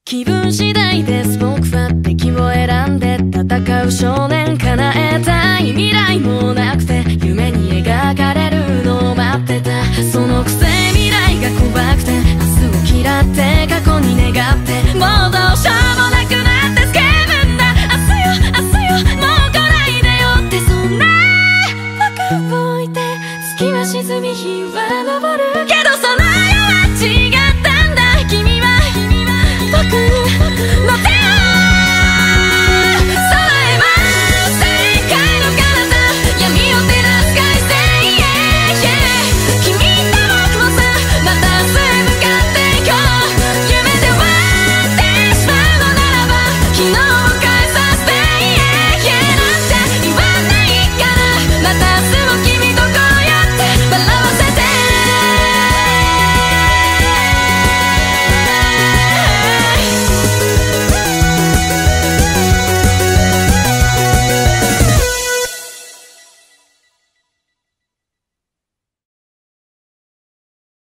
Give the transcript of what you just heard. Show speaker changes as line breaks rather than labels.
気分次第です僕は敵を選んで戦う少年、叶えたい未来もなくて夢に描かれるのを待ってた。そのくせ未来が怖くて明日を嫌って過去に願ってもうどうしよう